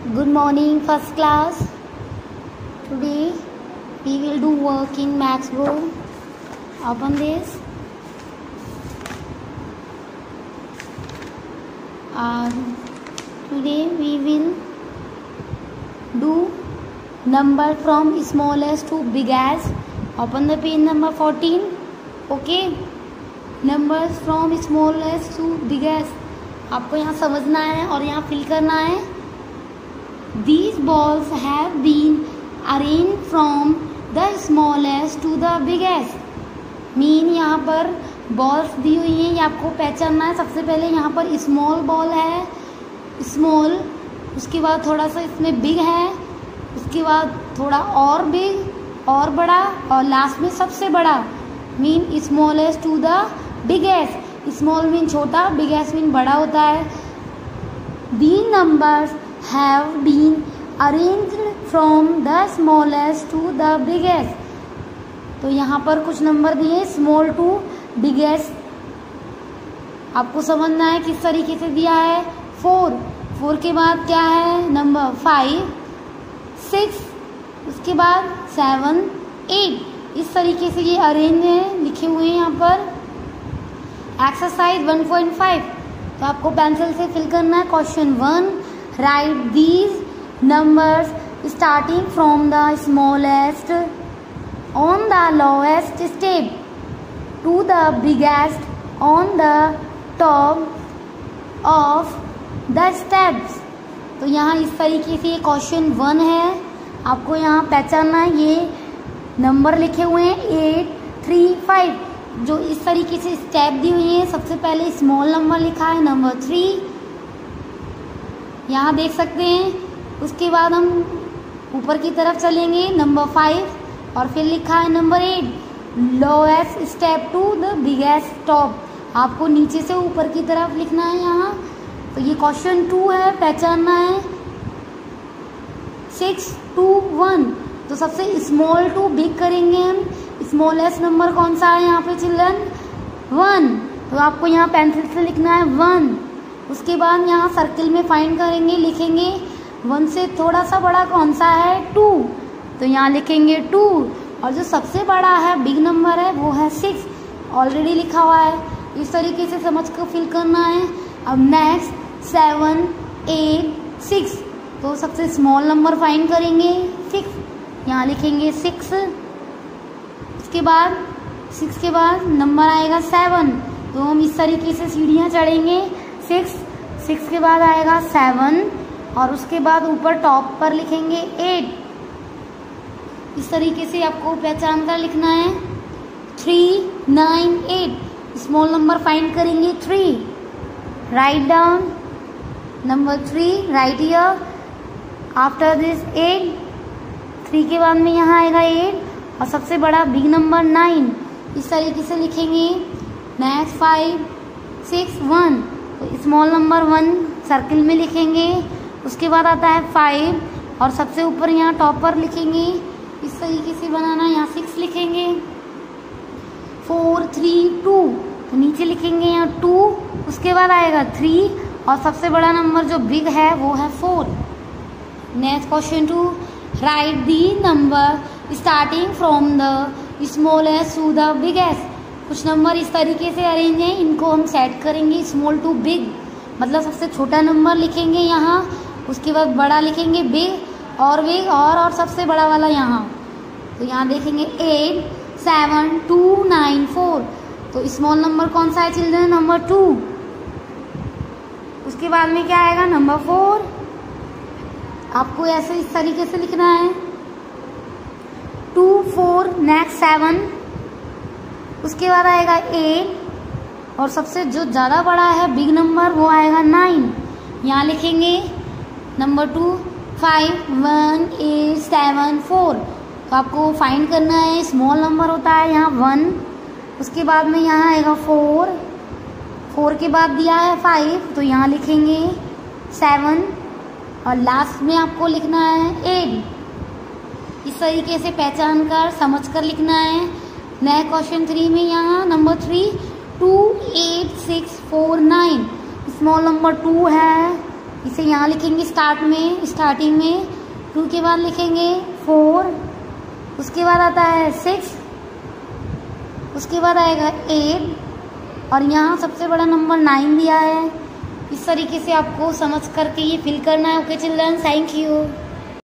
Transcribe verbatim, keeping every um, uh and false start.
Good morning, first class. Today we will do work in Max book. Open this. Uh, today we will do number from smallest to biggest. Open the page number fourteen. Okay. Numbers from smallest to biggest. आपको यहाँ समझना है और यहाँ fill करना है. These balls have been arranged from the smallest to the biggest. Mean यहाँ पर बॉल्स दी हुई हैं, ये आपको पहचानना है. सबसे पहले यहाँ पर स्मॉल बॉल है, स्मॉल, उसके बाद थोड़ा सा इसमें बिग है, उसके बाद थोड़ा और बिग और बड़ा, और लास्ट में सबसे बड़ा. Mean smallest to the biggest. Small mean छोटा, बिगेस्ट मीन बड़ा होता है. The numbers have been arranged from the smallest to the biggest. तो यहाँ पर कुछ नंबर दिए स्मॉल टू बिगेस्ट. आपको समझना है किस तरीके से दिया है. फोर, फोर के बाद क्या है नंबर फाइव, सिक्स, उसके बाद सेवन, एट. इस तरीके से ये अरेंज है, लिखे हुए हैं यहाँ पर. Exercise one point five. तो आपको पेंसिल से फिल करना है. Question one, right these numbers starting from the smallest on the lowest step to the biggest on the top of the steps. तो यहाँ इस तरीके से ये क्वेश्चन वन है. आपको यहाँ पहचानना है. ये नंबर लिखे हुए हैं एट, थ्री, फाइव. जो इस तरीके से स्टेप दी हुई है. सबसे पहले स्मॉल नंबर लिखा है नंबर थ्री, यहाँ देख सकते हैं. उसके बाद हम ऊपर की तरफ चलेंगे नंबर फाइव, और फिर लिखा है number eight, lowest step to the biggest top. आपको नीचे से ऊपर की तरफ लिखना है यहाँ. तो ये क्वेश्चन टू है, पहचानना है. Six, two, one. तो सबसे स्मॉल टू बिग करेंगे हम. स्मॉलेस्ट नंबर कौन सा है यहाँ पे चिल्ड्रन? वन. तो आपको यहाँ पेंसिल से लिखना है वन. उसके बाद यहाँ सर्किल में फाइंड करेंगे, लिखेंगे वन से थोड़ा सा बड़ा कौन सा है? टू. तो यहाँ लिखेंगे टू. और जो सबसे बड़ा है बिग नंबर है वो है सिक्स. ऑलरेडी लिखा हुआ है. इस तरीके से समझ कर फिल करना है. अब नेक्स्ट सेवन, एट, सिक्स. तो सबसे स्मॉल नंबर फाइंड करेंगे सिक्स. यहाँ लिखेंगे सिक्स. उसके बाद सिक्स के बाद नंबर आएगा सेवन. तो हम इस तरीके से सीढ़ियाँ चढ़ेंगे. सिक्स, सिक्स के बाद आएगा सेवन, और उसके बाद ऊपर टॉप पर लिखेंगे एट. इस तरीके से आपको पहचान कर लिखना है. Three, nine, eight. Small number find करेंगे three. Write down number three, right here. After this eight. Three के बाद में यहाँ आएगा एट, और सबसे बड़ा बिग नंबर नाइन. इस तरीके से लिखेंगे. Next five, six, one. तो स्मॉल नंबर वन सर्किल में लिखेंगे. उसके बाद आता है फाइव, और सबसे ऊपर यहाँ टॉप पर लिखेंगे. इस तरीके से बनाना. यहाँ सिक्स लिखेंगे. Four, three, two. तो नीचे लिखेंगे यहाँ टू. उसके बाद आएगा थ्री, और सबसे बड़ा नंबर जो बिग है वो है four. Next question two, right the number starting from the smallest to the biggest. कुछ नंबर इस तरीके से अरेंज हैं, इनको हम सेट करेंगे स्मॉल टू बिग. मतलब सबसे छोटा नंबर लिखेंगे यहाँ, उसके बाद बड़ा लिखेंगे बिग, और बिग, और और सबसे बड़ा वाला यहाँ. तो यहाँ देखेंगे eight, seven, two, nine, four. तो स्मॉल नंबर कौन सा है चिल्ड्रन? Number two. उसके बाद में क्या आएगा? Number four. आपको ऐसे इस तरीके से लिखना है. Two, four, next seven. उसके बाद आएगा एट, और सबसे जो ज़्यादा बड़ा है बिग नंबर वो आएगा नाइन. यहाँ लिखेंगे number two, five, one, eight, seven, four. तो आपको फाइंड करना है. स्मॉल नंबर होता है यहाँ वन. उसके बाद में यहाँ आएगा फोर. फोर के बाद दिया है फाइव, तो यहाँ लिखेंगे सेवन, और लास्ट में आपको लिखना है एट. इस तरीके से पहचान कर समझ कर लिखना है. नए क्वेश्चन थ्री में यहाँ number three, two, eight, six, four, nine. Small number two है, इसे यहाँ लिखेंगे स्टार्ट में, स्टार्टिंग में। टू के बाद लिखेंगे फोर, उसके बाद आता है सिक्स, उसके बाद आएगा एट, और यहाँ सबसे बड़ा नंबर नाइन दिया है। इस तरीके से आपको समझ करके ये फिल करना है। Okay children, thank you.